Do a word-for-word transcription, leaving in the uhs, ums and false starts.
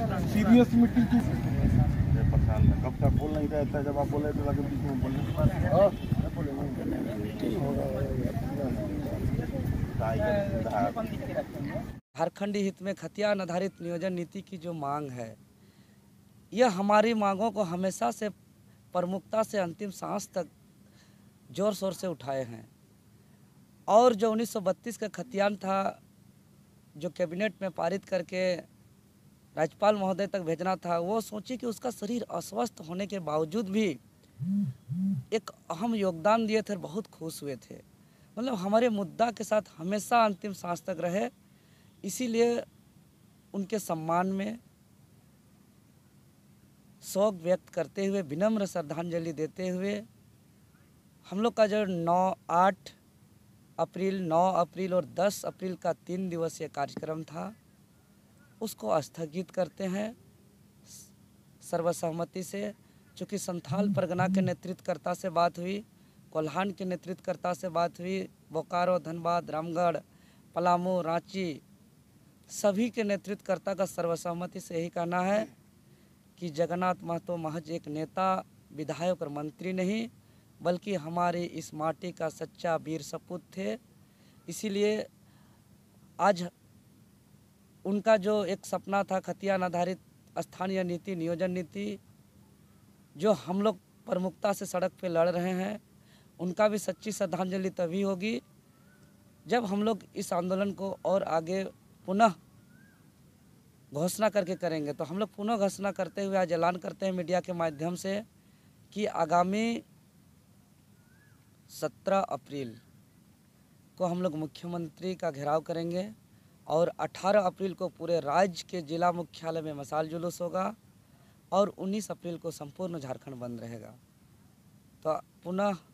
Serious meeting की परेशान है। कब तक बोल नहीं रहता है, जब आप बोले तो लगे बीच में बोलने झारखंडी हित में खतियान आधारित नियोजन नीति की जो मांग है, यह हमारी मांगों को हमेशा से प्रमुखता से अंतिम सांस तक जोर शोर से उठाए हैं। और जो उन्नीस सौ बत्तीस का खतियान था, जो कैबिनेट में पारित करके राज्यपाल महोदय तक भेजना था, वो सोची कि उसका शरीर अस्वस्थ होने के बावजूद भी एक अहम योगदान दिए थे और बहुत खुश हुए थे। मतलब हमारे मुद्दा के साथ हमेशा अंतिम सांस तक रहे। इसीलिए उनके सम्मान में शोक व्यक्त करते हुए, विनम्र श्रद्धांजलि देते हुए हम लोग का जो नौ आठ अप्रैल नौ अप्रैल और दस अप्रैल का तीन दिवसीय कार्यक्रम था, उसको स्थगित करते हैं सर्वसहमति से। चूँकि संथाल परगना के नेतृत्वकर्ता से बात हुई, कोल्हान के नेतृत्वकर्ता से बात हुई, बोकारो, धनबाद, रामगढ़, पलामू, रांची, सभी के नेतृत्वकर्ता का सर्वसहमति से यही कहना है कि जगन्नाथ महतो महज एक नेता, विधायक और मंत्री नहीं, बल्कि हमारी इस माटी का सच्चा वीर सपूत थे। इसीलिए आज उनका जो एक सपना था खतियान आधारित स्थानीय नीति, नियोजन नीति, जो हम लोग प्रमुखता से सड़क पे लड़ रहे हैं, उनका भी सच्ची श्रद्धांजलि तभी होगी जब हम लोग इस आंदोलन को और आगे पुनः घोषणा करके करेंगे। तो हम लोग पुनः घोषणा करते हुए आज ऐलान करते हैं मीडिया के माध्यम से कि आगामी सत्रह अप्रैल को हम लोग मुख्यमंत्री का घेराव करेंगे और अठारह अप्रैल को पूरे राज्य के जिला मुख्यालय में मशाल जुलूस होगा और उन्नीस अप्रैल को संपूर्ण झारखंड बंद रहेगा। तो पुनः